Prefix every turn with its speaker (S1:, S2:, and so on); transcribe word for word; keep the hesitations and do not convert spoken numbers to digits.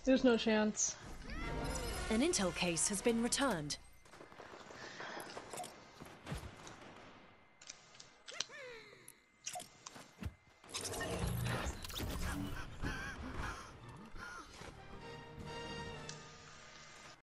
S1: There's no chance.
S2: An intel case has been returned.